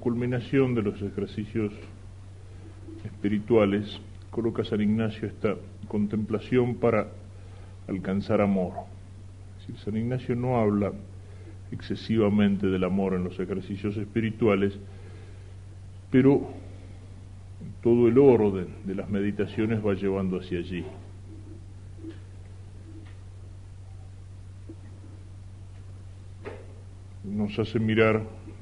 culminación de los ejercicios espirituales, coloca San Ignacio esta contemplación para alcanzar amor. Es decir, San Ignacio no habla excesivamente del amor en los ejercicios espirituales, pero todo el orden de las meditaciones va llevando hacia allí. Nos hace mirar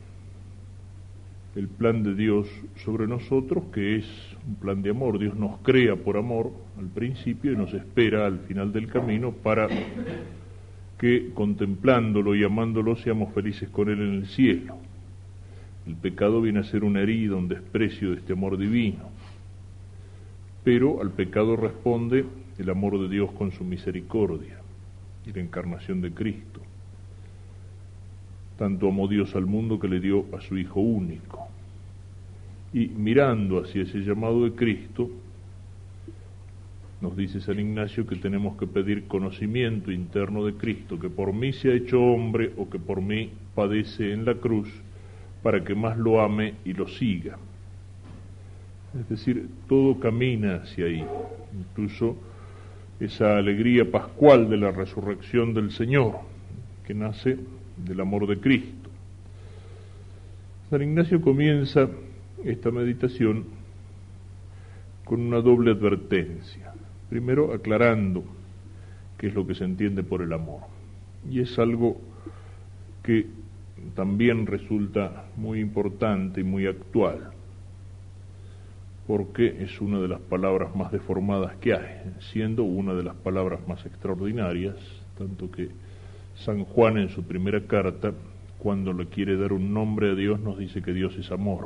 el plan de Dios sobre nosotros, que es un plan de amor. Dios nos crea por amor al principio y nos espera al final del camino para que, contemplándolo y amándolo, seamos felices con Él en el cielo. El pecado viene a ser una herida, un desprecio de este amor divino, pero al pecado responde el amor de Dios con su misericordia y la encarnación de Cristo. Tanto amó Dios al mundo que le dio a su Hijo único. Y mirando hacia ese llamado de Cristo, nos dice San Ignacio que tenemos que pedir conocimiento interno de Cristo, que por mí se ha hecho hombre o que por mí padece en la cruz, para que más lo ame y lo siga. Es decir, todo camina hacia ahí, incluso esa alegría pascual de la resurrección del Señor, que nace del amor de Cristo. San Ignacio comienza esta meditación con una doble advertencia. Primero, aclarando qué es lo que se entiende por el amor. Y es algo que también resulta muy importante y muy actual, porque es una de las palabras más deformadas que hay, siendo una de las palabras más extraordinarias, tanto que San Juan en su primera carta, cuando le quiere dar un nombre a Dios, nos dice que Dios es amor.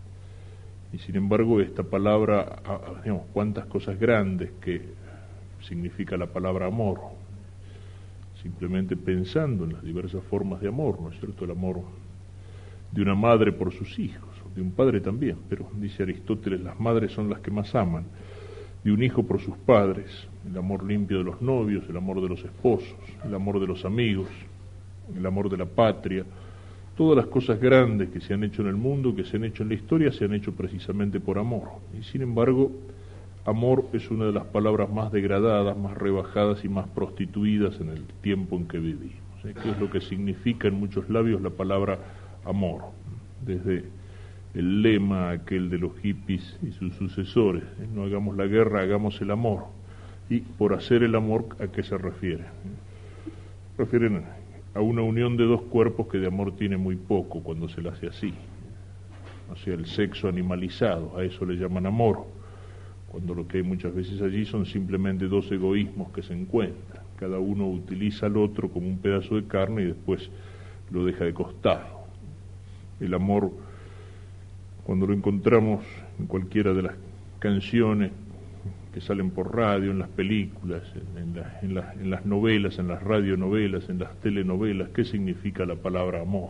Y sin embargo esta palabra, digamos, cuántas cosas grandes que significa la palabra amor, simplemente pensando en las diversas formas de amor, ¿no es cierto? El amor de una madre por sus hijos, de un padre también, pero dice Aristóteles, las madres son las que más aman, de un hijo por sus padres, el amor limpio de los novios, el amor de los esposos, el amor de los amigos, el amor de la patria. Todas las cosas grandes que se han hecho en el mundo, que se han hecho en la historia, se han hecho precisamente por amor. Y sin embargo, amor es una de las palabras más degradadas, más rebajadas y más prostituidas en el tiempo en que vivimos. ¿Qué es lo que significa en muchos labios la palabra amor? Desde el lema aquel de los hippies y sus sucesores, no hagamos la guerra, hagamos el amor. Y por hacer el amor, ¿a qué se refiere? Refieren a una unión de dos cuerpos que de amor tiene muy poco cuando se la hace así. O sea, el sexo animalizado, a eso le llaman amor, cuando lo que hay muchas veces allí son simplemente dos egoísmos que se encuentran. Cada uno utiliza al otro como un pedazo de carne y después lo deja de costado. El amor, cuando lo encontramos en cualquiera de las canciones que salen por radio, en las películas, en las novelas, en las radionovelas, en las telenovelas, ¿qué significa la palabra amor?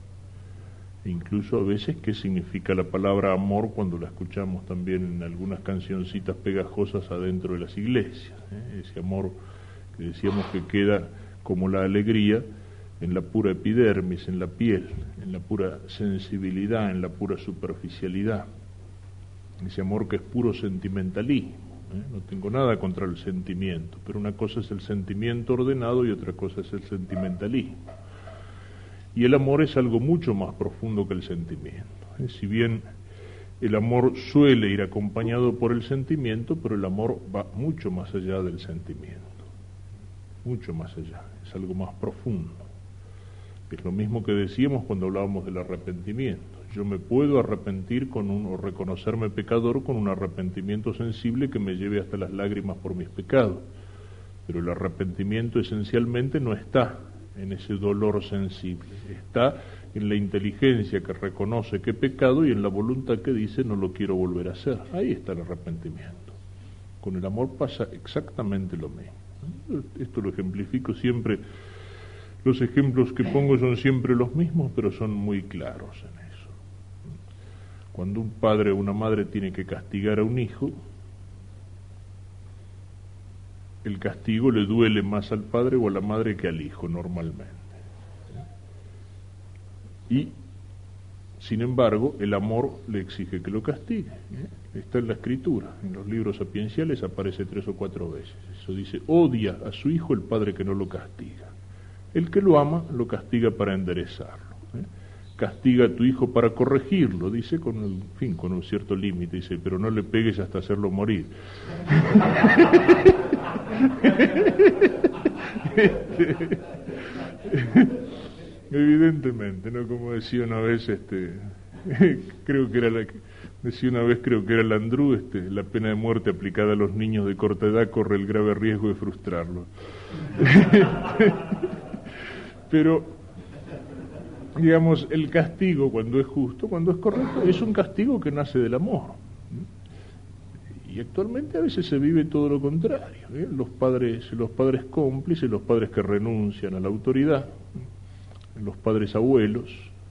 E incluso a veces, ¿qué significa la palabra amor cuando la escuchamos también en algunas cancioncitas pegajosas adentro de las iglesias? Ese amor que decíamos que queda como la alegría en la pura epidermis, en la piel, en la pura sensibilidad, en la pura superficialidad. Ese amor que es puro sentimentalismo. No tengo nada contra el sentimiento, pero una cosa es el sentimiento ordenado y otra cosa es el sentimentalismo. Y el amor es algo mucho más profundo que el sentimiento. Si bien el amor suele ir acompañado por el sentimiento, pero el amor va mucho más allá del sentimiento, mucho más allá, es algo más profundo. Es lo mismo que decíamos cuando hablábamos del arrepentimiento. Yo me puedo arrepentir o reconocerme pecador con un arrepentimiento sensible que me lleve hasta las lágrimas por mis pecados. Pero el arrepentimiento esencialmente no está en ese dolor sensible, está en la inteligencia que reconoce que he pecado y en la voluntad que dice no lo quiero volver a hacer. Ahí está el arrepentimiento. Con el amor pasa exactamente lo mismo. Esto lo ejemplifico siempre. Los ejemplos que pongo son siempre los mismos, pero son muy claros en eso. Cuando un padre o una madre tiene que castigar a un hijo, el castigo le duele más al padre o a la madre que al hijo normalmente. Y Sin embargo, el amor le exige que lo castigue. Está en la Escritura, en los libros sapienciales aparece 3 o 4 veces. Eso dice, odia a su hijo el padre que no lo castiga. El que lo ama, lo castiga para enderezarlo. Castiga a tu hijo para corregirlo, dice, con un cierto límite, dice, pero no le pegues hasta hacerlo morir. Evidentemente, ¿no? Como decía una vez, creo que era Landru, la pena de muerte aplicada a los niños de corta edad corre el grave riesgo de frustrarlos. Pero, digamos, el castigo, cuando es justo, cuando es correcto, es un castigo que nace del amor. Y actualmente a veces se vive todo lo contrario, los padres cómplices, los padres que renuncian a la autoridad, los padres abuelos,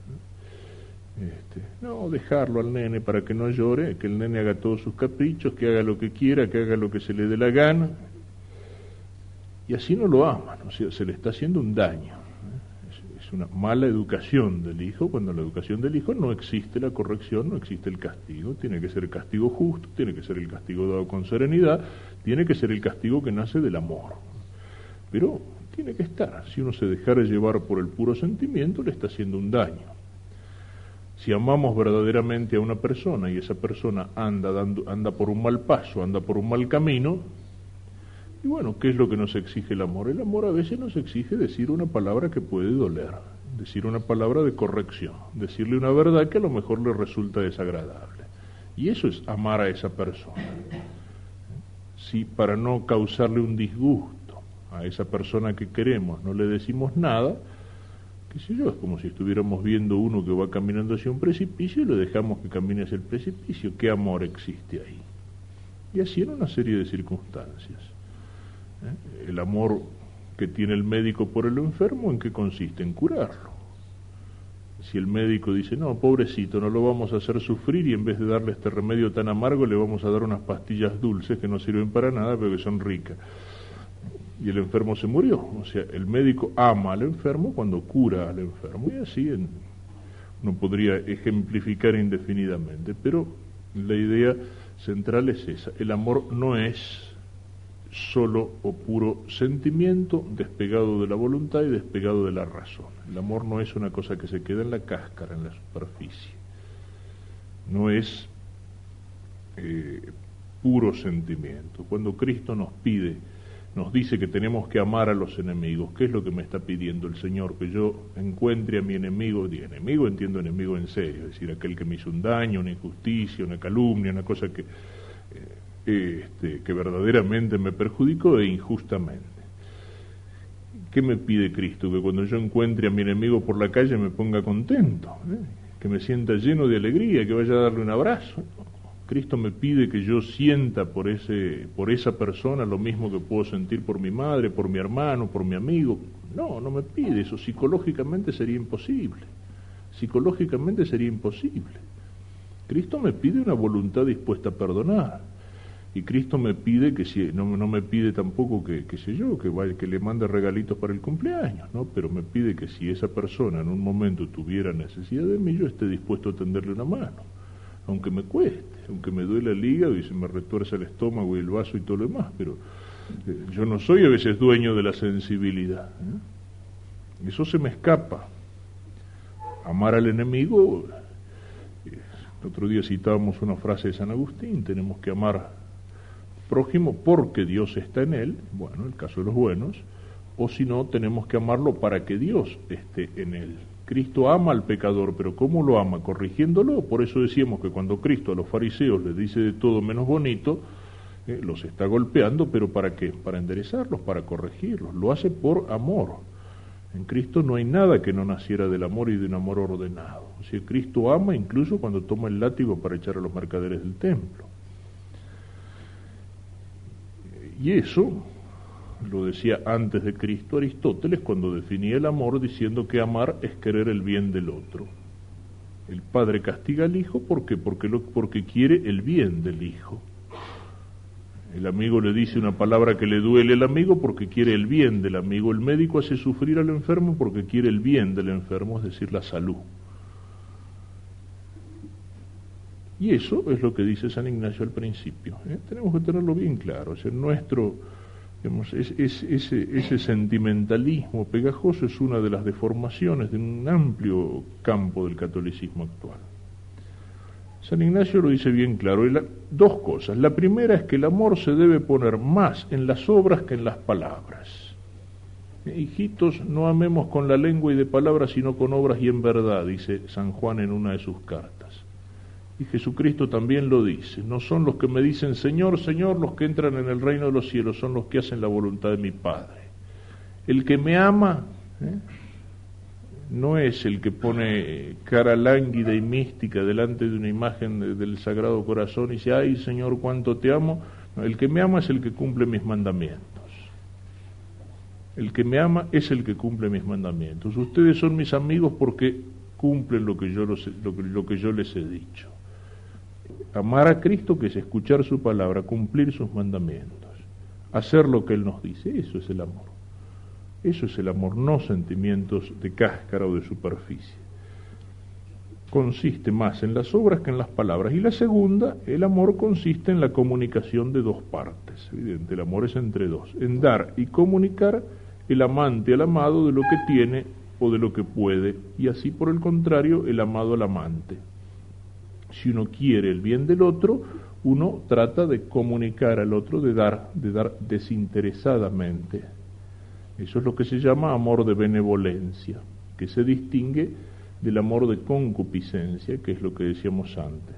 no dejarlo al nene para que no llore, que el nene haga todos sus caprichos, que haga lo que quiera, que haga lo que se le dé la gana, y así no lo aman, o sea, se le está haciendo un daño. Es una mala educación del hijo, cuando en la educación del hijo no existe la corrección, no existe el castigo, tiene que ser el castigo justo, tiene que ser el castigo dado con serenidad, tiene que ser el castigo que nace del amor. Pero tiene que estar, si uno se dejara llevar por el puro sentimiento, le está haciendo un daño. Si amamos verdaderamente a una persona y esa persona anda por un mal paso, anda por un mal camino, y bueno, ¿qué es lo que nos exige el amor? El amor a veces nos exige decir una palabra que puede doler, decir una palabra de corrección, decirle una verdad que a lo mejor le resulta desagradable. Y eso es amar a esa persona. Si para no causarle un disgusto a esa persona que queremos no le decimos nada, qué sé yo, es como si estuviéramos viendo uno que va caminando hacia un precipicio y lo dejamos que camine hacia el precipicio. ¿Qué amor existe ahí? Y así en una serie de circunstancias. El amor que tiene el médico por el enfermo, ¿en qué consiste? En curarlo. Si el médico dice, no, pobrecito, no lo vamos a hacer sufrir, y en vez de darle este remedio tan amargo le vamos a dar unas pastillas dulces que no sirven para nada pero que son ricas, y el enfermo se murió. O sea, el médico ama al enfermo cuando cura al enfermo, y así uno podría ejemplificar indefinidamente, pero la idea central es esa. El amor no es solo o puro sentimiento despegado de la voluntad y despegado de la razón. El amor no es una cosa que se queda en la cáscara, en la superficie. No es puro sentimiento. Cuando Cristo nos dice que tenemos que amar a los enemigos, ¿qué es lo que me está pidiendo el Señor? Que yo encuentre a mi enemigo, de enemigo entiendo enemigo en serio, es decir, aquel que me hizo un daño, una injusticia, una calumnia, una cosa que verdaderamente me perjudicó e injustamente. ¿Qué me pide Cristo? Que cuando yo encuentre a mi enemigo por la calle me ponga contento, que me sienta lleno de alegría, que vaya a darle un abrazo. Cristo me pide que yo sienta por esa persona lo mismo que puedo sentir por mi madre, por mi hermano, por mi amigo. No me pide eso. Psicológicamente sería imposible. Cristo me pide una voluntad dispuesta a perdonar. Y Cristo me pide que no me pide tampoco que le mande regalitos para el cumpleaños, ¿no? Pero me pide que si esa persona en un momento tuviera necesidad de mí, yo esté dispuesto a tenderle una mano, aunque me cueste, aunque me duele el hígado y se me retuerce el estómago y el vaso y todo lo demás, pero yo no soy a veces dueño de la sensibilidad, eso se me escapa. Amar al enemigo, el otro día citábamos una frase de San Agustín, tenemos que amar prójimo porque Dios está en él, bueno, el caso de los buenos, o si no, tenemos que amarlo para que Dios esté en él. Cristo ama al pecador, pero ¿cómo lo ama? Corrigiéndolo. Por eso decíamos que cuando Cristo a los fariseos les dice de todo menos bonito, los está golpeando, pero ¿para qué? Para enderezarlos, para corregirlos. Lo hace por amor. En Cristo no hay nada que no naciera del amor y de un amor ordenado. O sea, Cristo ama incluso cuando toma el látigo para echar a los mercaderes del templo. Y eso lo decía antes de Cristo Aristóteles cuando definía el amor diciendo que amar es querer el bien del otro. El padre castiga al hijo, ¿por qué? Porque quiere el bien del hijo. El amigo le dice una palabra que le duele al amigo porque quiere el bien del amigo. El médico hace sufrir al enfermo porque quiere el bien del enfermo, es decir, la salud. Y eso es lo que dice San Ignacio al principio. Tenemos que tenerlo bien claro. O sea, ese sentimentalismo pegajoso es una de las deformaciones de un amplio campo del catolicismo actual. San Ignacio lo dice bien claro. Dos cosas. La primera es que el amor se debe poner más en las obras que en las palabras. Hijitos, no amemos con la lengua y de palabras, sino con obras y en verdad, dice San Juan en una de sus cartas. Y Jesucristo también lo dice: no son los que me dicen Señor, Señor, los que entran en el reino de los cielos, son los que hacen la voluntad de mi Padre. El que me ama no es el que pone cara lánguida y mística delante de una imagen del Sagrado Corazón y dice, ay Señor, cuánto te amo. No, el que me ama es el que cumple mis mandamientos. El que me ama es el que cumple mis mandamientos. Ustedes son mis amigos porque cumplen lo que yo les he dicho. Amar a Cristo, que es escuchar su palabra, cumplir sus mandamientos, hacer lo que Él nos dice, eso es el amor. Eso es el amor, no sentimientos de cáscara o de superficie. Consiste más en las obras que en las palabras. Y la segunda, el amor consiste en la comunicación de dos partes. Evidente, el amor es entre dos. En dar y comunicar el amante al amado de lo que tiene o de lo que puede, y así por el contrario, el amado al amante. Si uno quiere el bien del otro, uno trata de comunicar al otro, de dar desinteresadamente. Eso es lo que se llama amor de benevolencia, que se distingue del amor de concupiscencia, que es lo que decíamos antes.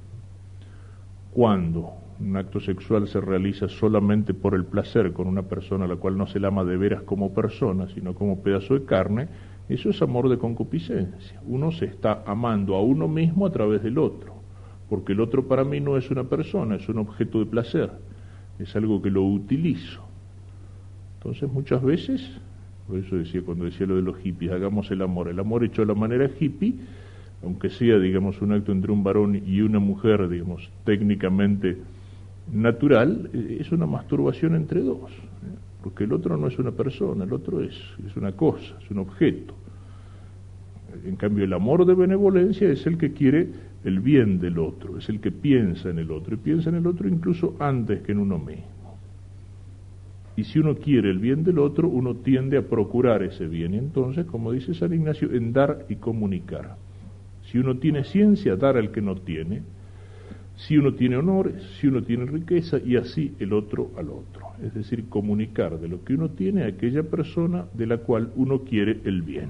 Cuando un acto sexual se realiza solamente por el placer con una persona a la cual no se la ama de veras como persona, sino como pedazo de carne, eso es amor de concupiscencia. Uno se está amando a uno mismo a través del otro, porque el otro para mí no es una persona, es un objeto de placer, es algo que lo utilizo. Entonces muchas veces, por eso decía cuando decía lo de los hippies, hagamos el amor hecho a la manera hippie, aunque sea, digamos, un acto entre un varón y una mujer, digamos, técnicamente natural, es una masturbación entre dos, porque el otro no es una persona, el otro es una cosa, es un objeto. En cambio, el amor de benevolencia es el que quiere el bien del otro, es el que piensa en el otro, y piensa en el otro incluso antes que en uno mismo. Y si uno quiere el bien del otro, uno tiende a procurar ese bien, y entonces, como dice San Ignacio, en dar y comunicar. Si uno tiene ciencia, dar al que no tiene. Si uno tiene honores, si uno tiene riqueza, y así el otro al otro. Es decir, comunicar de lo que uno tiene a aquella persona de la cual uno quiere el bien.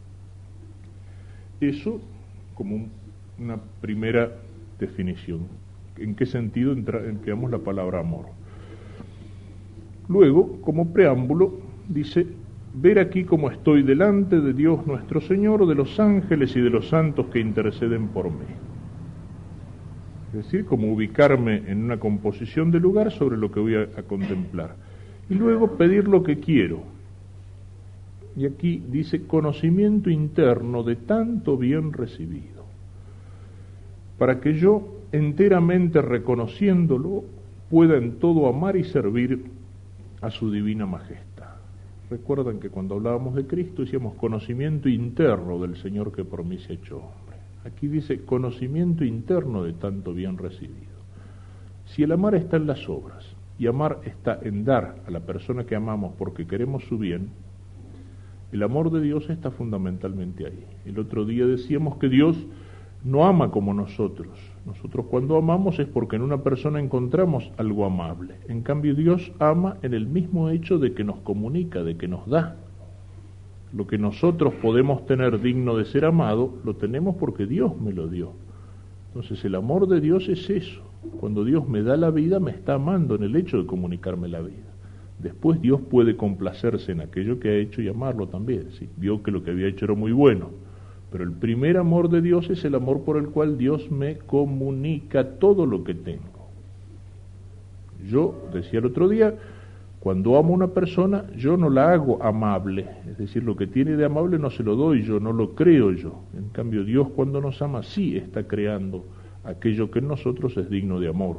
Eso como una primera definición. ¿En qué sentido empleamos la palabra amor? Luego, como preámbulo, dice, ver aquí cómo estoy delante de Dios nuestro Señor, de los ángeles y de los santos que interceden por mí. Es decir, como ubicarme en una composición de lugar sobre lo que voy a contemplar. Y luego pedir lo que quiero. Y aquí dice, conocimiento interno de tanto bien recibido, para que yo, enteramente reconociéndolo, pueda en todo amar y servir a su divina majestad. Recuerdan que cuando hablábamos de Cristo decíamos conocimiento interno del Señor que por mí se ha hecho hombre. Aquí dice conocimiento interno de tanto bien recibido. Si el amar está en las obras y amar está en dar a la persona que amamos porque queremos su bien, el amor de Dios está fundamentalmente ahí. El otro día decíamos que Dios no ama como nosotros. Nosotros cuando amamos es porque en una persona encontramos algo amable. En cambio Dios ama en el mismo hecho de que nos comunica, de que nos da. Lo que nosotros podemos tener digno de ser amado, lo tenemos porque Dios me lo dio. Entonces el amor de Dios es eso. Cuando Dios me da la vida, me está amando en el hecho de comunicarme la vida. Después Dios puede complacerse en aquello que ha hecho y amarlo también. ¿Sí? Vio que lo que había hecho era muy bueno. Pero el primer amor de Dios es el amor por el cual Dios me comunica todo lo que tengo. Yo, decía el otro día, cuando amo a una persona, yo no la hago amable. Es decir, lo que tiene de amable no se lo doy yo, no lo creo yo. En cambio, Dios cuando nos ama sí está creando aquello que en nosotros es digno de amor.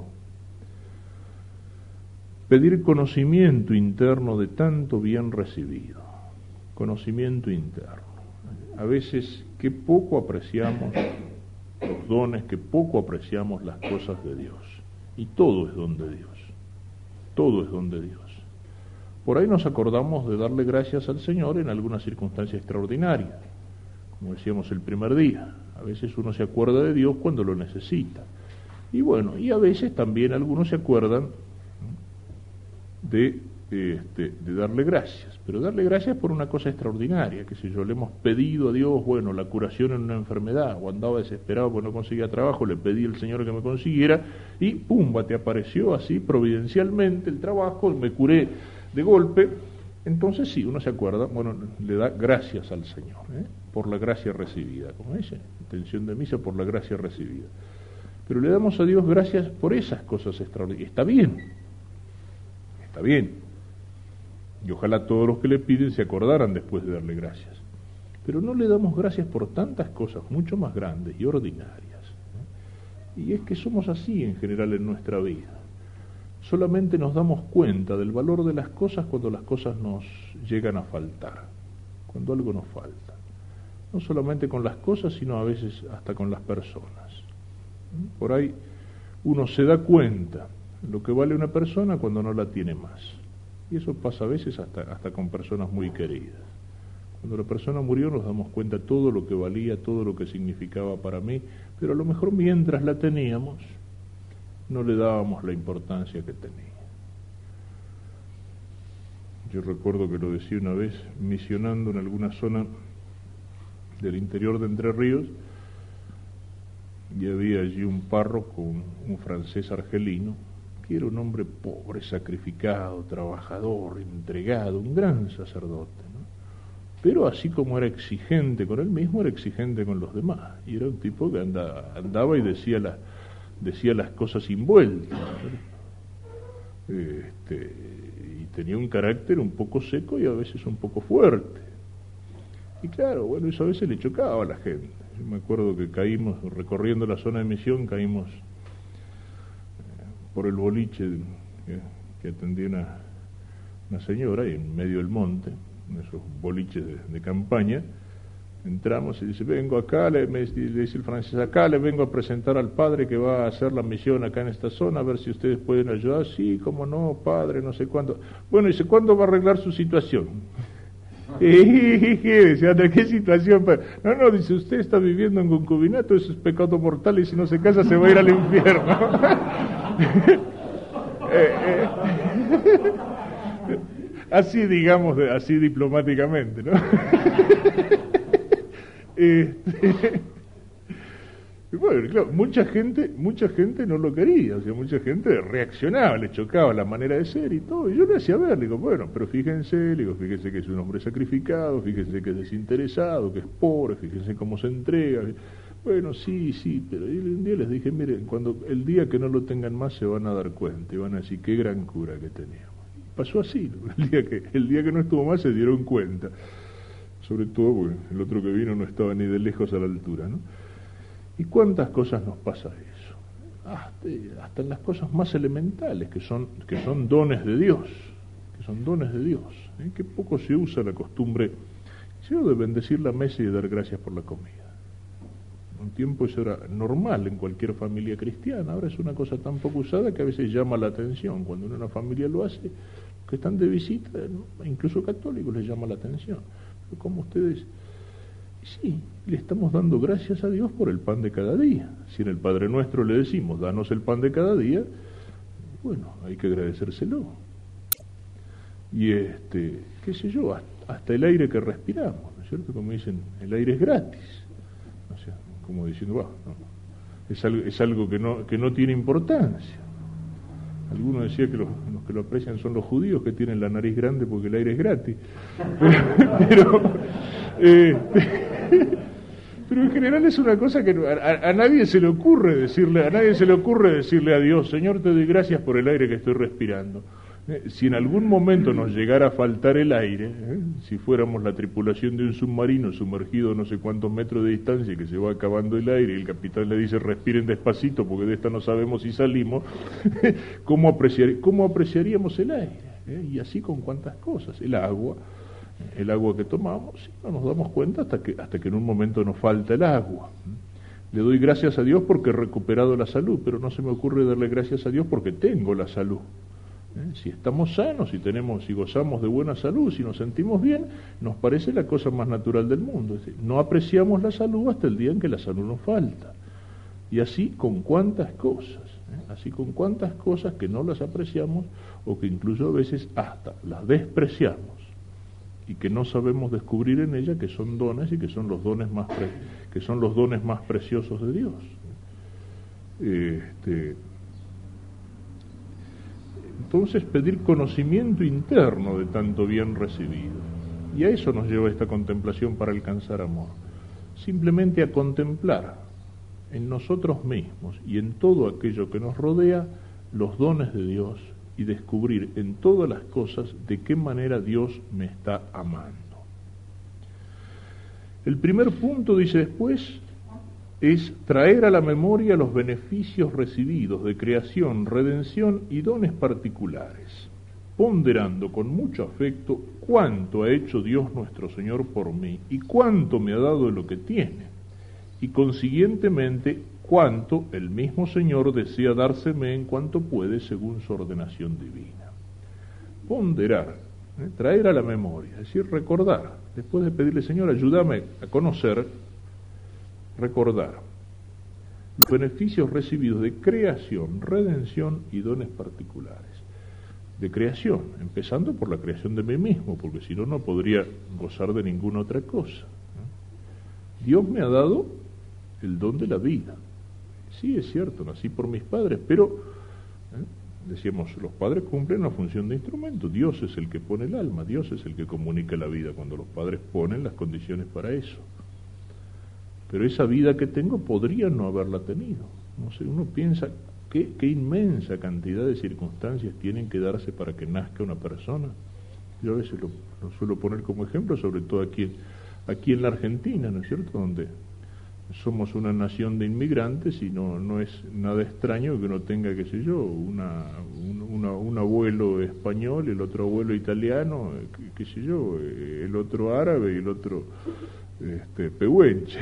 Pedir conocimiento interno de tanto bien recibido. Conocimiento interno. A veces, qué poco apreciamos los dones, que poco apreciamos las cosas de Dios. Y todo es don de Dios. Todo es don de Dios. Por ahí nos acordamos de darle gracias al Señor en alguna circunstancia extraordinaria, como decíamos el primer día. A veces uno se acuerda de Dios cuando lo necesita. Y bueno, y a veces también algunos se acuerdan de darle gracias, pero darle gracias por una cosa extraordinaria, que si yo le hemos pedido a Dios, bueno, la curación en una enfermedad, o andaba desesperado porque no conseguía trabajo, le pedí al Señor que me consiguiera, y pumba, te apareció así providencialmente el trabajo, me curé de golpe. Entonces sí, uno se acuerda, bueno, le da gracias al Señor, por la gracia recibida, como dice, intención de misa, por la gracia recibida. Pero le damos a Dios gracias por esas cosas extraordinarias. Está bien. Y ojalá todos los que le piden se acordaran después de darle gracias. Pero no le damos gracias por tantas cosas mucho más grandes y ordinarias. Y es que somos así en general en nuestra vida. Solamente nos damos cuenta del valor de las cosas cuando las cosas nos llegan a faltar, cuando algo nos falta. No solamente con las cosas, sino a veces hasta con las personas. Por ahí uno se da cuenta lo que vale una persona cuando no la tiene más. Y eso pasa a veces hasta con personas muy queridas. Cuando la persona murió nos damos cuenta todo lo que valía, todo lo que significaba para mí, pero a lo mejor mientras la teníamos no le dábamos la importancia que tenía. Yo recuerdo que lo decía una vez, misionando en alguna zona del interior de Entre Ríos, y había allí un párroco, un francés argelino, que era un hombre pobre, sacrificado, trabajador, entregado, un gran sacerdote, ¿no? Pero así como era exigente con él mismo, era exigente con los demás, y era un tipo que andaba y decía las cosas sin vuelta, ¿no? Y tenía un carácter un poco seco y a veces un poco fuerte. Y claro, bueno, eso a veces le chocaba a la gente. Yo me acuerdo que caímos, recorriendo la zona de misión, caímos por el boliche que atendía una señora, y en medio del monte, en esos boliches de campaña, entramos y dice, vengo acá, le dice el francés, acá le vengo a presentar al padre que va a hacer la misión acá en esta zona, a ver si ustedes pueden ayudar. Sí, cómo no, padre, no sé cuándo. Bueno, dice, ¿cuándo va a arreglar su situación? Decía, ¿de qué situación? No, dice, usted está viviendo en concubinato, eso es pecado mortal, y si no se casa se va a ir al infierno. Así, digamos, así diplomáticamente, ¿no? Bueno, claro, mucha gente no lo quería, o sea, mucha gente reaccionaba, le chocaba la manera de ser y todo, y yo le hacía ver, le digo, bueno, pero fíjense que es un hombre sacrificado, fíjense que es desinteresado, que es pobre, fíjense cómo se entrega. Bueno, sí, pero un día les dije, miren, el día que no lo tengan más se van a dar cuenta y van a decir, qué gran cura que teníamos. Y pasó así, el día que no estuvo más se dieron cuenta, sobre todo porque el otro que vino no estaba ni de lejos a la altura, ¿no? ¿Y cuántas cosas nos pasa eso? Hasta en las cosas más elementales, que son dones de Dios, que poco se usa la costumbre de bendecir la mesa y de dar gracias por la comida. Un tiempo eso era normal en cualquier familia cristiana, ahora es una cosa tan poco usada que a veces llama la atención. Cuando una familia lo hace, los que están de visita, ¿no? Incluso católicos, les llama la atención. Pero como ustedes... Sí, le estamos dando gracias a Dios por el pan de cada día. Si en el Padre Nuestro le decimos, danos el pan de cada día, bueno, hay que agradecérselo. Y qué sé yo, hasta el aire que respiramos, ¿no es cierto? Como dicen, el aire es gratis. O sea, como diciendo, no, es algo que no tiene importancia. Algunos decían que los que lo aprecian son los judíos, que tienen la nariz grande porque el aire es gratis. Pero en general es una cosa que a nadie se le ocurre decirle, a Dios, Señor, te doy gracias por el aire que estoy respirando. Si en algún momento nos llegara a faltar el aire, si fuéramos la tripulación de un submarino sumergido a no sé cuántos metros de distancia, que se va acabando el aire y el capitán le dice respiren despacito porque de esta no sabemos si salimos, ¿cómo apreciaríamos el aire? Y así con cuántas cosas. El agua que tomamos, no nos damos cuenta hasta que en un momento nos falta el agua. Le doy gracias a Dios porque he recuperado la salud, pero no se me ocurre darle gracias a Dios porque tengo la salud. Si estamos sanos, si gozamos de buena salud, si nos sentimos bien, nos parece la cosa más natural del mundo. Es decir, no apreciamos la salud hasta el día en que la salud nos falta. Y así con cuántas cosas, así con cuántas cosas que no las apreciamos o que incluso a veces hasta las despreciamos y que no sabemos descubrir en ella que son dones y que son los dones más preciosos de Dios. Entonces pedir conocimiento interno de tanto bien recibido, y a eso nos lleva esta contemplación para alcanzar amor, simplemente a contemplar en nosotros mismos y en todo aquello que nos rodea los dones de Dios y descubrir en todas las cosas de qué manera Dios me está amando. El primer punto, dice después, es traer a la memoria los beneficios recibidos de creación, redención y dones particulares, ponderando con mucho afecto cuánto ha hecho Dios nuestro Señor por mí y cuánto me ha dado de lo que tiene, y consiguientemente cuánto el mismo Señor desea dárseme en cuanto puede según su ordenación divina. Ponderar, traer a la memoria, es decir, recordar, después de pedirle, Señor, ayúdame a conocer, recordar los beneficios recibidos de creación, redención y dones particulares. De creación, empezando por la creación de mí mismo, porque si no, no podría gozar de ninguna otra cosa. Dios me ha dado el don de la vida. Sí, es cierto, nací por mis padres, pero, decíamos, los padres cumplen una función de instrumento. Dios es el que pone el alma, Dios es el que comunica la vida cuando los padres ponen las condiciones para eso. Pero esa vida que tengo podría no haberla tenido. No sé, uno piensa qué inmensa cantidad de circunstancias tienen que darse para que nazca una persona. Yo a veces lo suelo poner como ejemplo, sobre todo aquí en la Argentina, ¿no es cierto?, donde somos una nación de inmigrantes y no es nada extraño que uno tenga, qué sé yo, un abuelo español, el otro abuelo italiano, qué sé yo, el otro árabe y el otro pehuenche.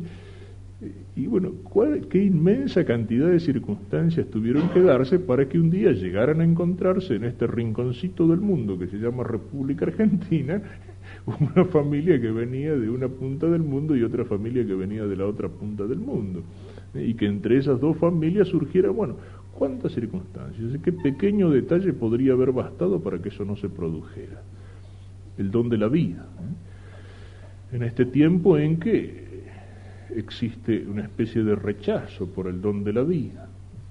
Y bueno, qué inmensa cantidad de circunstancias tuvieron que darse para que un día llegaran a encontrarse en este rinconcito del mundo que se llama República Argentina, una familia que venía de una punta del mundo y otra familia que venía de la otra punta del mundo, y que entre esas dos familias surgiera, bueno, cuántas circunstancias, qué pequeño detalle podría haber bastado para que eso no se produjera. El don de la vida, en este tiempo en que existe una especie de rechazo por el don de la vida,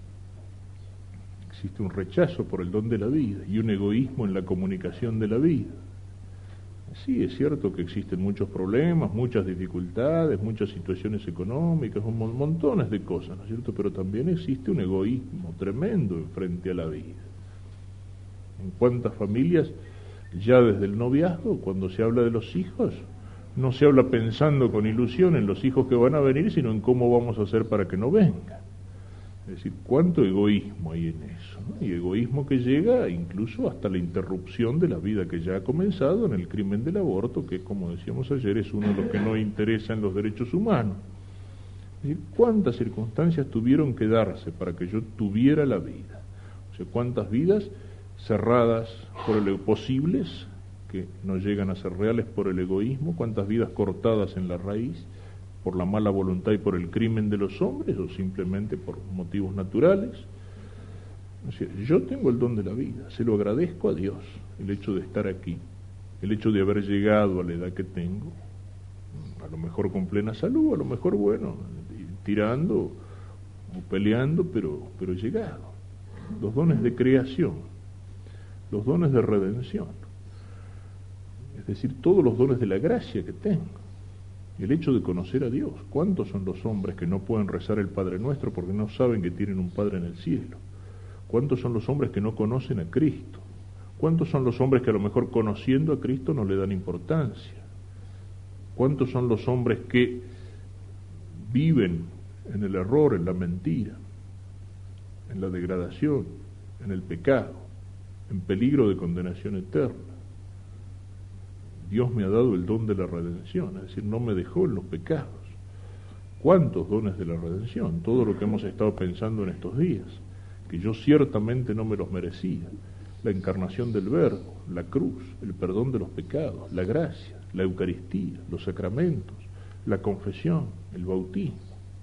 existe un rechazo por el don de la vida y un egoísmo en la comunicación de la vida. Sí, es cierto que existen muchos problemas, muchas dificultades, muchas situaciones económicas, montones de cosas, ¿no es cierto? Pero también existe un egoísmo tremendo frente a la vida. ¿En cuántas familias, ya desde el noviazgo, cuando se habla de los hijos, no se habla pensando con ilusión en los hijos que van a venir, sino en cómo vamos a hacer para que no vengan? Es decir, cuánto egoísmo hay en eso, ¿no? Y egoísmo que llega incluso hasta la interrupción de la vida que ya ha comenzado en el crimen del aborto, que, como decíamos ayer, es uno de los que no interesa en los derechos humanos. Es decir, cuántas circunstancias tuvieron que darse para que yo tuviera la vida. O sea, cuántas vidas cerradas por el posibles, que no llegan a ser reales por el egoísmo, cuántas vidas cortadas en la raíz, por la mala voluntad y por el crimen de los hombres, o simplemente por motivos naturales. O sea, yo tengo el don de la vida, se lo agradezco a Dios, el hecho de estar aquí, el hecho de haber llegado a la edad que tengo, a lo mejor con plena salud, a lo mejor, bueno, tirando o peleando, pero he llegado. Los dones de creación, los dones de redención, es decir, todos los dones de la gracia que tengo. El hecho de conocer a Dios. ¿Cuántos son los hombres que no pueden rezar el Padre Nuestro porque no saben que tienen un Padre en el cielo? ¿Cuántos son los hombres que no conocen a Cristo? ¿Cuántos son los hombres que a lo mejor conociendo a Cristo no le dan importancia? ¿Cuántos son los hombres que viven en el error, en la mentira, en la degradación, en el pecado, en peligro de condenación eterna? Dios me ha dado el don de la redención, es decir, no me dejó en los pecados. cuantos dones de la redención, todo lo que hemos estado pensando en estos días, que yo ciertamente no me los merecía. La encarnación del Verbo, la cruz, el perdón de los pecados, la gracia, la Eucaristía, los sacramentos, la confesión, el bautismo,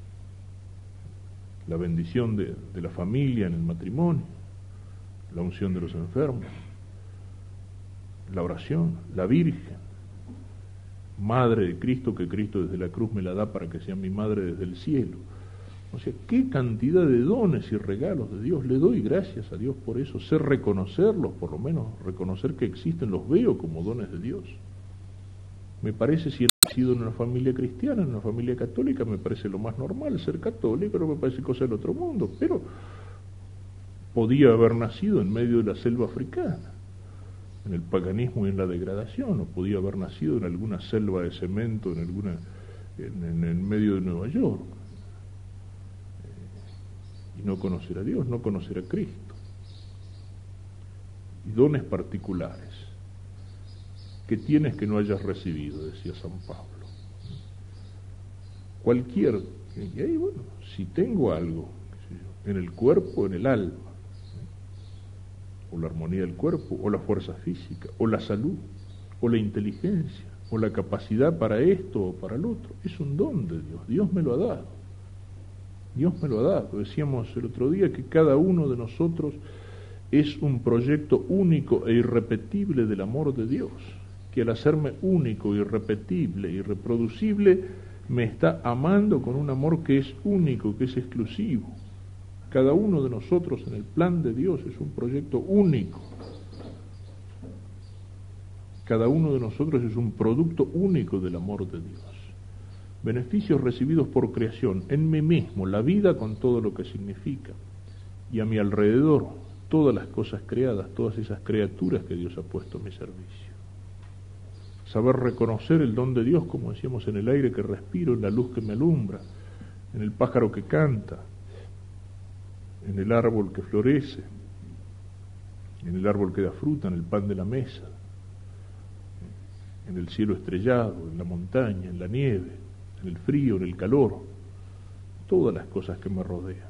la bendición de la familia en el matrimonio, la unción de los enfermos, la oración, la Virgen, Madre de Cristo, que Cristo desde la cruz me la da para que sea mi madre desde el cielo. O sea, qué cantidad de dones y regalos de Dios. Le doy gracias a Dios por eso. Sé reconocerlos, por lo menos reconocer que existen, los veo como dones de Dios. Me parece, si he nacido en una familia cristiana, en una familia católica, me parece lo más normal ser católico, no me parece cosa del otro mundo, pero podía haber nacido en medio de la selva africana, en el paganismo y en la degradación, o podía haber nacido en alguna selva de cemento, en el medio de Nueva York, y no conocer a Dios, no conocer a Cristo. Y dones particulares que tienes que no hayas recibido, decía San Pablo. Cualquier, y ahí bueno, si tengo algo, qué sé yo, en el cuerpo, en el alma, o la armonía del cuerpo, o la fuerza física, o la salud, o la inteligencia, o la capacidad para esto o para el otro, es un don de Dios. Dios me lo ha dado. Dios me lo ha dado. Decíamos el otro día que cada uno de nosotros es un proyecto único e irrepetible del amor de Dios, que al hacerme único, irrepetible, irreproducible, me está amando con un amor que es único, que es exclusivo. Cada uno de nosotros en el plan de Dios es un proyecto único. Cada uno de nosotros es un producto único del amor de Dios. Beneficios recibidos por creación, en mí mismo, la vida con todo lo que significa, y a mi alrededor, todas las cosas creadas, todas esas criaturas que Dios ha puesto a mi servicio. Saber reconocer el don de Dios, como decíamos, en el aire que respiro, en la luz que me alumbra, en el pájaro que canta, en el árbol que florece, en el árbol que da fruta, en el pan de la mesa, en el cielo estrellado, en la montaña, en la nieve, en el frío, en el calor, todas las cosas que me rodean.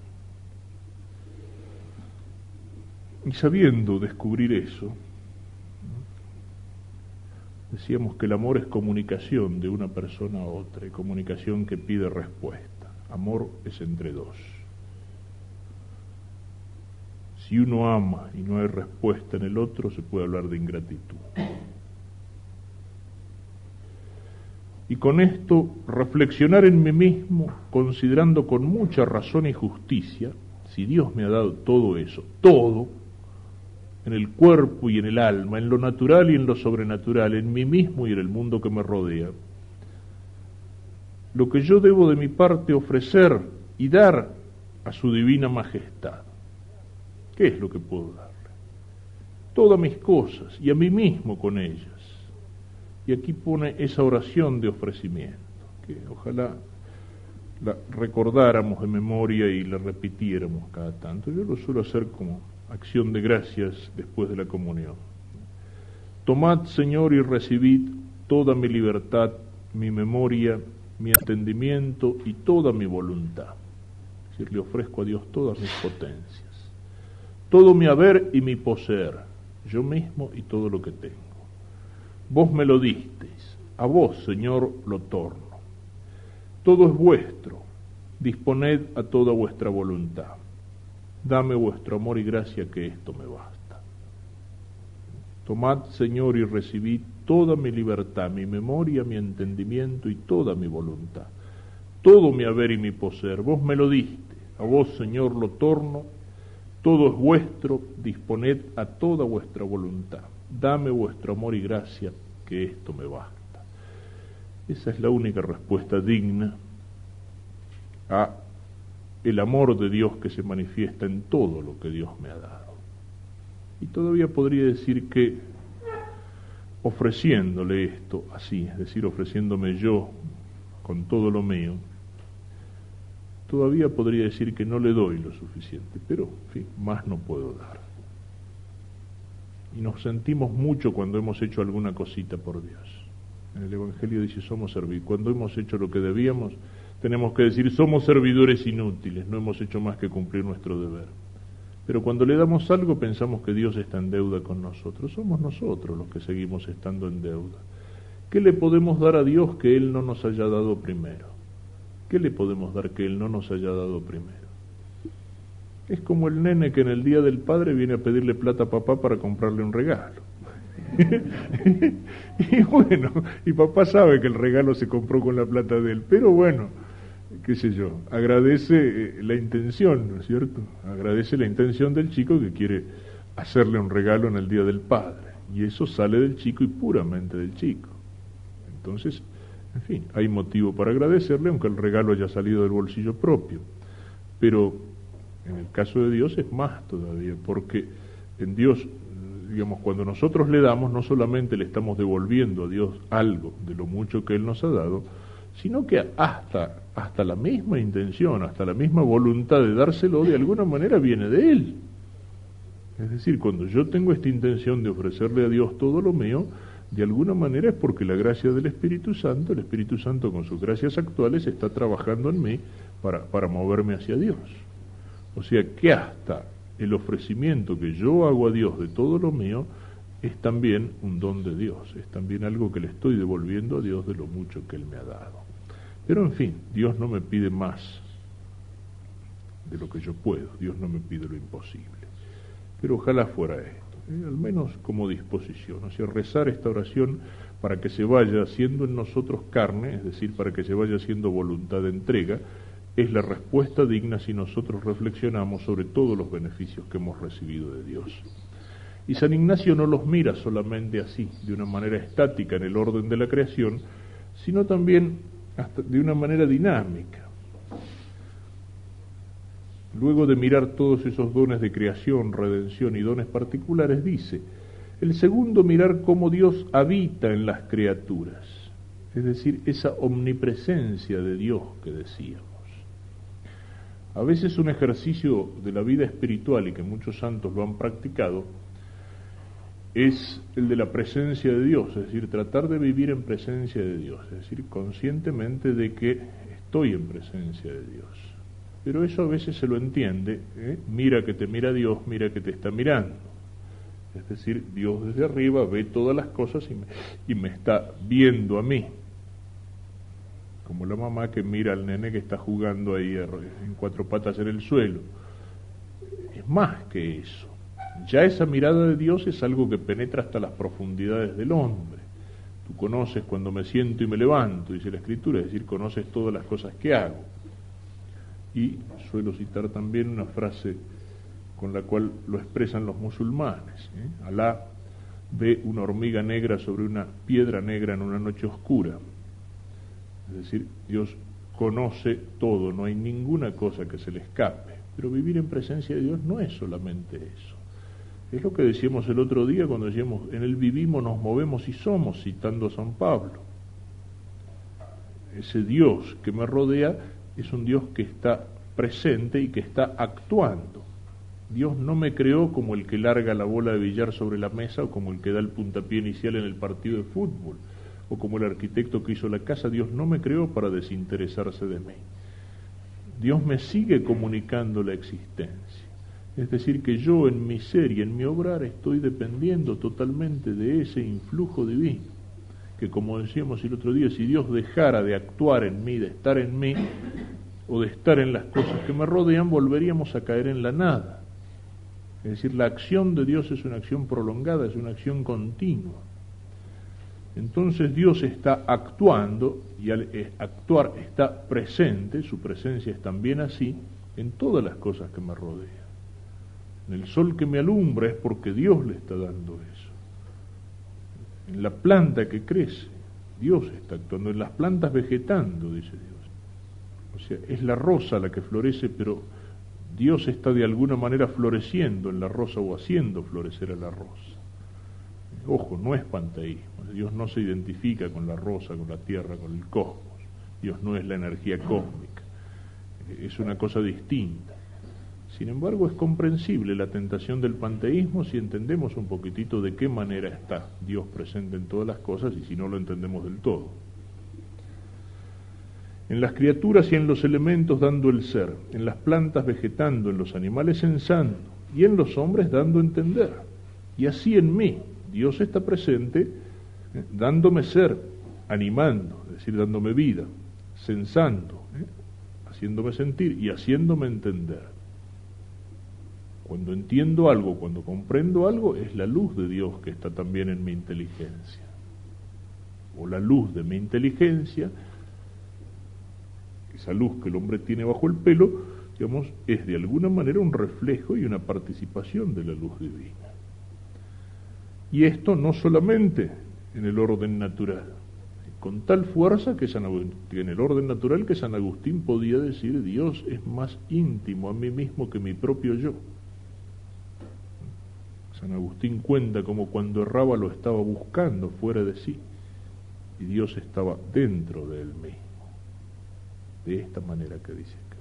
Y sabiendo descubrir eso, decíamos que el amor es comunicación de una persona a otra, y comunicación que pide respuesta. Amor es entre dos. Si uno ama y no hay respuesta en el otro, se puede hablar de ingratitud. Y con esto, reflexionar en mí mismo, considerando con mucha razón y justicia, si Dios me ha dado todo eso, todo, en el cuerpo y en el alma, en lo natural y en lo sobrenatural, en mí mismo y en el mundo que me rodea, lo que yo debo de mi parte ofrecer y dar a su divina majestad. ¿Qué es lo que puedo darle? Todas mis cosas y a mí mismo con ellas. Y aquí pone esa oración de ofrecimiento, que ojalá la recordáramos de memoria y la repitiéramos cada tanto. Yo lo suelo hacer como acción de gracias después de la comunión. Tomad, Señor, y recibid toda mi libertad, mi memoria, mi entendimiento y toda mi voluntad. Es decir, le ofrezco a Dios todas mis potencias, todo mi haber y mi poseer, yo mismo y todo lo que tengo. Vos me lo disteis, a vos, Señor, lo torno. Todo es vuestro, disponed a toda vuestra voluntad. Dame vuestro amor y gracia, que esto me basta. Tomad, Señor, y recibid toda mi libertad, mi memoria, mi entendimiento y toda mi voluntad. Todo mi haber y mi poseer, vos me lo diste, a vos, Señor, lo torno. Todo es vuestro, disponed a toda vuestra voluntad. Dame vuestro amor y gracia, que esto me basta. Esa es la única respuesta digna a el amor de Dios que se manifiesta en todo lo que Dios me ha dado. Y todavía podría decir que ofreciéndole esto así, es decir, ofreciéndome yo con todo lo mío, todavía podría decir que no le doy lo suficiente, pero, en fin, más no puedo dar. Y nos sentimos mucho cuando hemos hecho alguna cosita por Dios. En el Evangelio dice, somos servidos. Cuando hemos hecho lo que debíamos, tenemos que decir, somos servidores inútiles, no hemos hecho más que cumplir nuestro deber. Pero cuando le damos algo pensamos que Dios está en deuda con nosotros. Somos nosotros los que seguimos estando en deuda. ¿Qué le podemos dar a Dios que Él no nos haya dado primero? ¿Qué le podemos dar que Él no nos haya dado primero? Es como el nene que en el Día del Padre viene a pedirle plata a papá para comprarle un regalo. Y bueno, y papá sabe que el regalo se compró con la plata de él, pero bueno, qué sé yo, agradece la intención, ¿no es cierto? Agradece la intención del chico que quiere hacerle un regalo en el Día del Padre, y eso sale del chico y puramente del chico. Entonces, en fin, hay motivo para agradecerle, aunque el regalo haya salido del bolsillo propio. Pero en el caso de Dios es más todavía, porque en Dios, digamos, cuando nosotros le damos, no solamente le estamos devolviendo a Dios algo de lo mucho que Él nos ha dado, sino que hasta la misma intención, hasta la misma voluntad de dárselo, de alguna manera viene de Él. Es decir, cuando yo tengo esta intención de ofrecerle a Dios todo lo mío, de alguna manera es porque la gracia del Espíritu Santo, el Espíritu Santo con sus gracias actuales está trabajando en mí para moverme hacia Dios. O sea que hasta el ofrecimiento que yo hago a Dios de todo lo mío es también un don de Dios, es también algo que le estoy devolviendo a Dios de lo mucho que Él me ha dado. Pero en fin, Dios no me pide más de lo que yo puedo, Dios no me pide lo imposible. Pero ojalá fuera esto, al menos como disposición, o sea, rezar esta oración para que se vaya haciendo en nosotros carne, es decir, para que se vaya haciendo voluntad de entrega, es la respuesta digna si nosotros reflexionamos sobre todos los beneficios que hemos recibido de Dios. Y San Ignacio no los mira solamente así, de una manera estática en el orden de la creación, sino también hasta de una manera dinámica. Luego de mirar todos esos dones de creación, redención y dones particulares, dice, el segundo, mirar cómo Dios habita en las criaturas, es decir, esa omnipresencia de Dios que decíamos. A veces un ejercicio de la vida espiritual, y que muchos santos lo han practicado, es el de la presencia de Dios, es decir, tratar de vivir en presencia de Dios, es decir, conscientemente de que estoy en presencia de Dios. Pero eso a veces se lo entiende, mira que te mira Dios, mira que te está mirando. Es decir, Dios desde arriba ve todas las cosas y me está viendo a mí. Como la mamá que mira al nene que está jugando ahí en cuatro patas en el suelo. Es más que eso. Ya esa mirada de Dios es algo que penetra hasta las profundidades del hombre. Tú conoces cuando me siento y me levanto, dice la Escritura, es decir, conoces todas las cosas que hago. Y suelo citar también una frase con la cual lo expresan los musulmanes. Alá ve una hormiga negra sobre una piedra negra en una noche oscura. Es decir, Dios conoce todo, no hay ninguna cosa que se le escape. Pero vivir en presencia de Dios no es solamente eso. Es lo que decíamos el otro día cuando decíamos, en Él vivimos, nos movemos y somos, citando a San Pablo. Ese Dios que me rodea es un Dios que está presente y que está actuando. Dios no me creó como el que larga la bola de billar sobre la mesa o como el que da el puntapié inicial en el partido de fútbol o como el arquitecto que hizo la casa. Dios no me creó para desinteresarse de mí. Dios me sigue comunicando la existencia. Es decir, que yo en mi ser y en mi obrar estoy dependiendo totalmente de ese influjo divino. Que como decíamos el otro día, si Dios dejara de actuar en mí, de estar en mí, o de estar en las cosas que me rodean, volveríamos a caer en la nada. Es decir, la acción de Dios es una acción prolongada, es una acción continua. Entonces Dios está actuando, y al actuar está presente, su presencia es también así, en todas las cosas que me rodean. En el sol que me alumbra es porque Dios le está dando eso. En la planta que crece, Dios está actuando. En las plantas vegetando, dice Dios. O sea, es la rosa la que florece, pero Dios está de alguna manera floreciendo en la rosa o haciendo florecer a la rosa. Ojo, no es panteísmo. Dios no se identifica con la rosa, con la tierra, con el cosmos. Dios no es la energía cósmica. Es una cosa distinta. Sin embargo, es comprensible la tentación del panteísmo si entendemos un poquitito de qué manera está Dios presente en todas las cosas y si no lo entendemos del todo. En las criaturas y en los elementos dando el ser, en las plantas vegetando, en los animales sensando, y en los hombres dando entender. Y así en mí, Dios está presente, dándome ser, animando, es decir, dándome vida, sensando, haciéndome sentir y haciéndome entender. Cuando entiendo algo, cuando comprendo algo, es la luz de Dios que está también en mi inteligencia. O la luz de mi inteligencia, esa luz que el hombre tiene bajo el pelo, digamos, es de alguna manera un reflejo y una participación de la luz divina. Y esto no solamente en el orden natural, con tal fuerza que en el orden natural que San Agustín podía decir: Dios es más íntimo a mí mismo que mi propio yo. San Agustín cuenta como cuando erraba lo estaba buscando fuera de sí y Dios estaba dentro de él mismo. De esta manera que dice acá.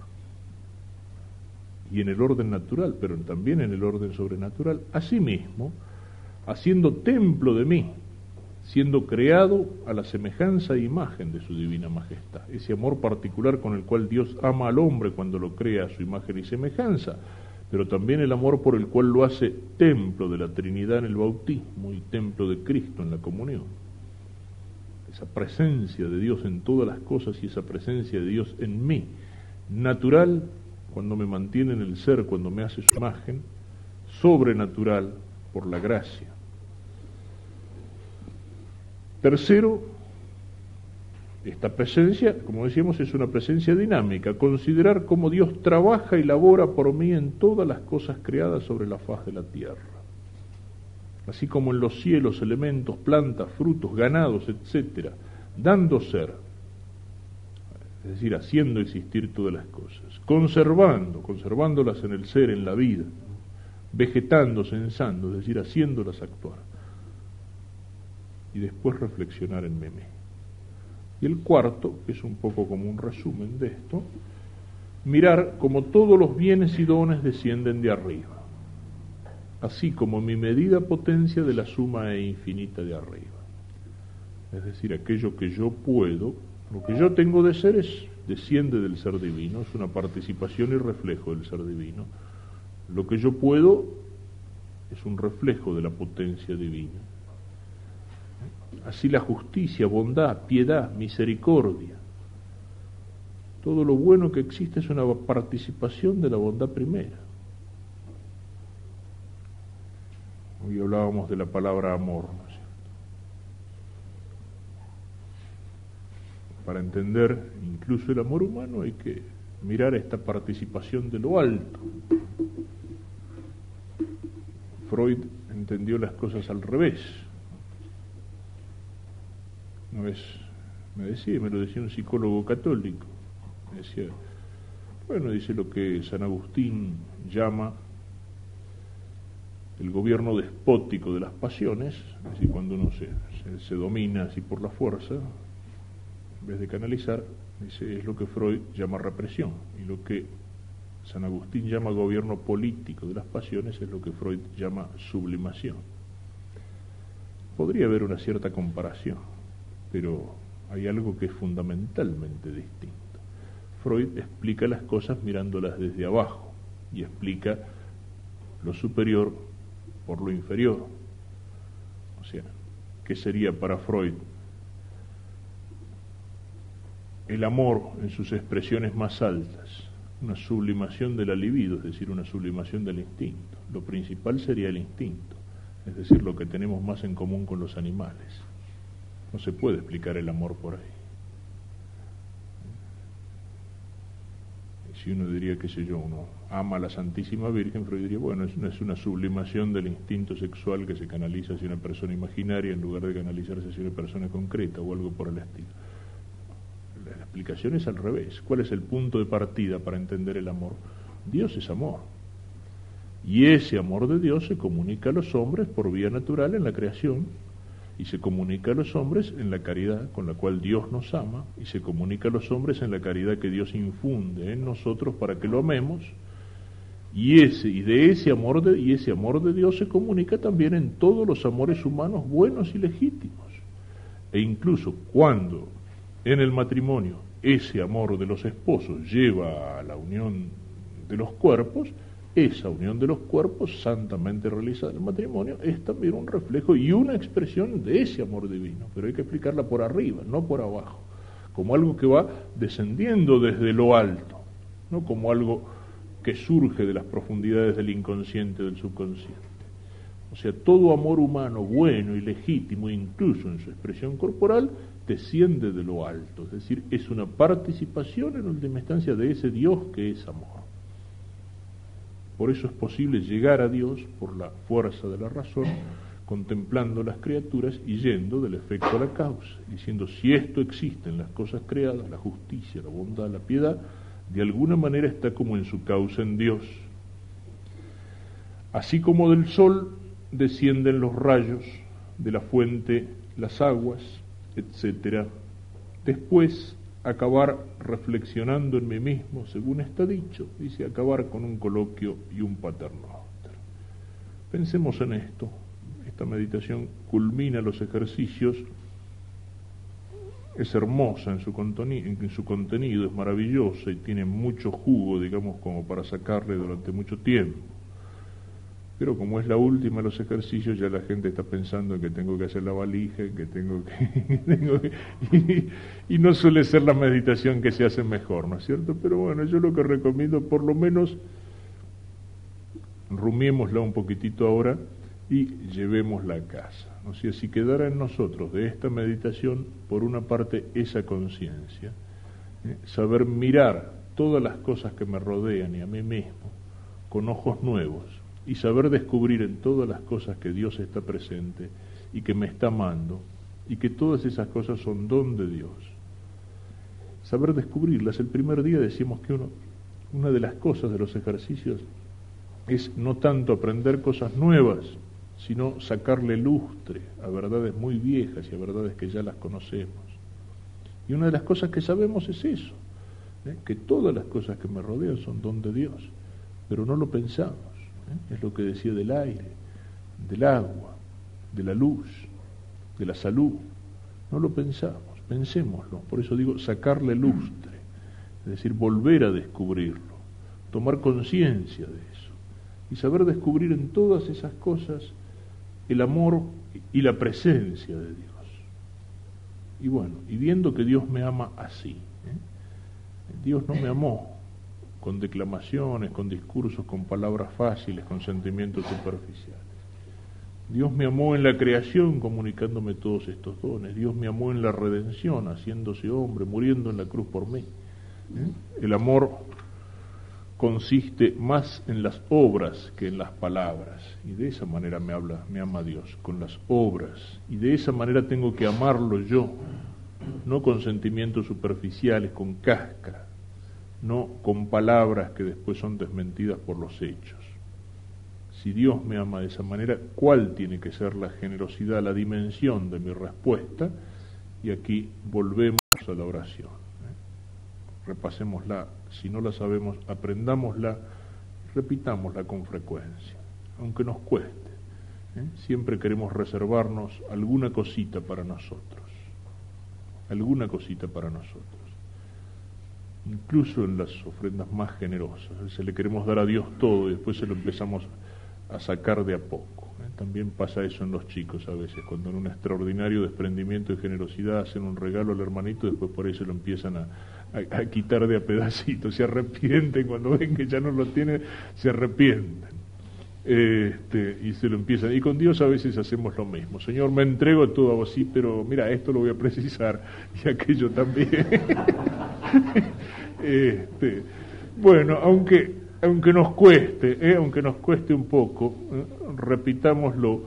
Y en el orden natural, pero también en el orden sobrenatural, asimismo, haciendo templo de mí, siendo creado a la semejanza e imagen de su divina majestad. Ese amor particular con el cual Dios ama al hombre cuando lo crea a su imagen y semejanza, pero también el amor por el cual lo hace templo de la Trinidad en el bautismo y templo de Cristo en la comunión. Esa presencia de Dios en todas las cosas y esa presencia de Dios en mí, natural cuando me mantiene en el ser, cuando me hace su imagen, sobrenatural por la gracia. Tercero, esta presencia, como decíamos, es una presencia dinámica. Considerar cómo Dios trabaja y labora por mí en todas las cosas creadas sobre la faz de la tierra. Así como en los cielos, elementos, plantas, frutos, ganados, etcétera, dando ser, es decir, haciendo existir todas las cosas, conservándolas en el ser, en la vida, vegetando, sensando, es decir, haciéndolas actuar, y después reflexionar en mí mismo. Y el cuarto, que es un poco como un resumen de esto, mirar cómo todos los bienes y dones descienden de arriba, así como mi medida potencia de la suma e infinita de arriba. Es decir, aquello que yo puedo, lo que yo tengo de ser desciende del ser divino, es una participación y reflejo del ser divino. Lo que yo puedo es un reflejo de la potencia divina. Así la justicia, bondad, piedad, misericordia, todo lo bueno que existe es una participación de la bondad primera. Hoy hablábamos de la palabra amor, ¿no es cierto? Para entender incluso el amor humano hay que mirar esta participación de lo alto. Freud entendió las cosas al revés. Una vez me lo decía un psicólogo católico, me decía, bueno, dice lo que San Agustín llama el gobierno despótico de las pasiones, es decir, cuando uno se domina así por la fuerza, en vez de canalizar, dice, es lo que Freud llama represión, y lo que San Agustín llama gobierno político de las pasiones es lo que Freud llama sublimación. Podría haber una cierta comparación, pero hay algo que es fundamentalmente distinto. Freud explica las cosas mirándolas desde abajo y explica lo superior por lo inferior. O sea, ¿qué sería para Freud el amor en sus expresiones más altas? Una sublimación de la libido, es decir, una sublimación del instinto. Lo principal sería el instinto, es decir, lo que tenemos más en común con los animales. No se puede explicar el amor por ahí. Si uno diría, qué sé yo, uno ama a la Santísima Virgen, Freud diría, bueno, es una sublimación del instinto sexual que se canaliza hacia una persona imaginaria en lugar de canalizarse hacia una persona concreta o algo por el estilo. La explicación es al revés. ¿Cuál es el punto de partida para entender el amor? Dios es amor. Y ese amor de Dios se comunica a los hombres por vía natural en la creación, y se comunica a los hombres en la caridad con la cual Dios nos ama, y se comunica a los hombres en la caridad que Dios infunde en nosotros para que lo amemos, y ese amor de Dios se comunica también en todos los amores humanos buenos y legítimos. E incluso cuando en el matrimonio ese amor de los esposos lleva a la unión de los cuerpos, esa unión de los cuerpos santamente realizada en el matrimonio es también un reflejo y una expresión de ese amor divino, pero hay que explicarla por arriba, no por abajo, como algo que va descendiendo desde lo alto, no como algo que surge de las profundidades del inconsciente, del subconsciente. O sea, todo amor humano bueno y legítimo, incluso en su expresión corporal, desciende de lo alto, es decir, es una participación en última instancia de ese Dios que es amor. Por eso es posible llegar a Dios por la fuerza de la razón, contemplando las criaturas y yendo del efecto a la causa, diciendo si esto existe en las cosas creadas, la justicia, la bondad, la piedad, de alguna manera está como en su causa en Dios. Así como del sol descienden los rayos, de la fuente las aguas, etc. Después acabar reflexionando en mí mismo, según está dicho, dice acabar con un coloquio y un paternoster. Pensemos en esto. Esta meditación culmina los ejercicios, es hermosa en su contenido, es maravillosa y tiene mucho jugo, digamos, como para sacarle durante mucho tiempo. Pero como es la última de los ejercicios, ya la gente está pensando en que tengo que hacer la valija, y no suele ser la meditación que se hace mejor, ¿no es cierto? Pero bueno, yo lo que recomiendo, por lo menos, rumiémosla un poquitito ahora y llevémosla a casa. O sea, si quedara en nosotros de esta meditación, por una parte, esa conciencia, saber mirar todas las cosas que me rodean y a mí mismo con ojos nuevos, y saber descubrir en todas las cosas que Dios está presente y que me está amando y que todas esas cosas son don de Dios. Saber descubrirlas. El primer día decíamos que una de las cosas de los ejercicios es no tanto aprender cosas nuevas, sino sacarle lustre a verdades muy viejas y a verdades que ya las conocemos. Y una de las cosas que sabemos es eso, que todas las cosas que me rodean son don de Dios, pero no lo pensamos. Es lo que decía del aire, del agua, de la luz, de la salud. No lo pensamos, pensémoslo. Por eso digo sacarle lustre, es decir, volver a descubrirlo, tomar conciencia de eso y saber descubrir en todas esas cosas el amor y la presencia de Dios. Y bueno, y viendo que Dios me ama así, Dios no me amó con declamaciones, con discursos, con palabras fáciles, con sentimientos superficiales. Dios me amó en la creación comunicándome todos estos dones. Dios me amó en la redención, haciéndose hombre, muriendo en la cruz por mí. El amor consiste más en las obras que en las palabras, y de esa manera me ama Dios, con las obras, y de esa manera tengo que amarlo yo, no con sentimientos superficiales, con cáscara, no con palabras que después son desmentidas por los hechos. Si Dios me ama de esa manera, ¿cuál tiene que ser la generosidad, la dimensión de mi respuesta? Y aquí volvemos a la oración. Repasémosla, si no la sabemos, aprendámosla, repitámosla con frecuencia, aunque nos cueste. Siempre queremos reservarnos alguna cosita para nosotros, incluso en las ofrendas más generosas. Se le queremos dar a Dios todo y después se lo empezamos a sacar de a poco. También pasa eso en los chicos a veces, cuando en un extraordinario desprendimiento y generosidad hacen un regalo al hermanito, después por ahí se lo empiezan a quitar de a pedacitos, se arrepienten cuando ven que ya no lo tienen, se arrepienten. Y se lo empiezan, y con Dios a veces hacemos lo mismo. Señor, me entrego todo a vos, sí, pero mira, esto lo voy a precisar y aquello también. Bueno, aunque nos cueste un poco, repitámoslo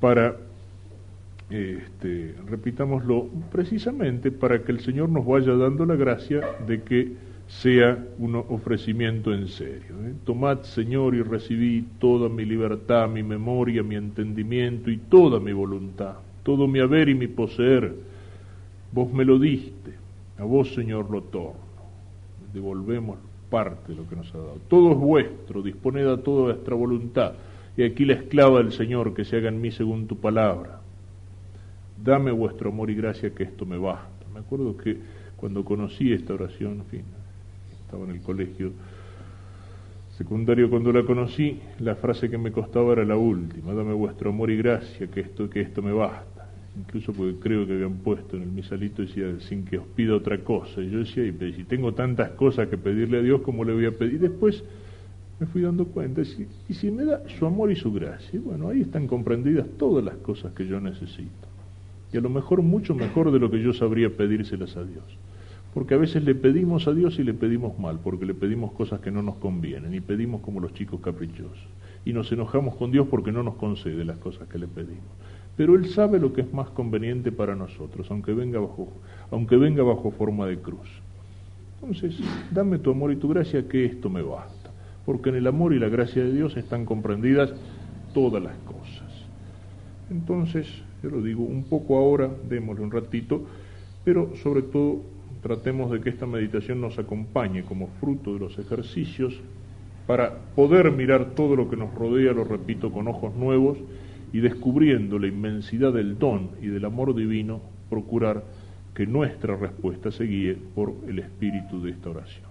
repitámoslo precisamente para que el Señor nos vaya dando la gracia de que sea un ofrecimiento en serio. Tomad, Señor, y recibid toda mi libertad, mi memoria, mi entendimiento y toda mi voluntad, todo mi haber y mi poseer. Vos me lo diste, a vos, Señor, lo torno. Devolvemos parte de lo que nos ha dado. Todo es vuestro, disponed a toda vuestra voluntad. Y aquí la esclava del Señor, que se haga en mí según tu palabra. Dame vuestro amor y gracia, que esto me basta. Me acuerdo que Cuando conocí esta oración, en fin, estaba en el colegio secundario cuando la conocí, la frase que me costaba era la última: dame vuestro amor y gracia, que esto me basta. Incluso porque creo que habían puesto en el misalito, decía, sin que os pida otra cosa. Y yo decía, y si tengo tantas cosas que pedirle a Dios, ¿cómo le voy a pedir? Y después me fui dando cuenta, y si me da su amor y su gracia, y bueno, ahí están comprendidas todas las cosas que yo necesito. Y a lo mejor mucho mejor de lo que yo sabría pedírselas a Dios. Porque a veces le pedimos a Dios y le pedimos mal, porque le pedimos cosas que no nos convienen, y pedimos como los chicos caprichosos. Y nos enojamos con Dios porque no nos concede las cosas que le pedimos. Pero Él sabe lo que es más conveniente para nosotros, aunque venga bajo forma de cruz. Entonces, dame tu amor y tu gracia, que esto me basta. Porque en el amor y la gracia de Dios están comprendidas todas las cosas. Entonces, yo lo digo un poco ahora, démosle un ratito, pero sobre todo tratemos de que esta meditación nos acompañe como fruto de los ejercicios para poder mirar todo lo que nos rodea, lo repito, con ojos nuevos, y descubriendo la inmensidad del don y del amor divino, procurar que nuestra respuesta se guíe por el espíritu de esta oración.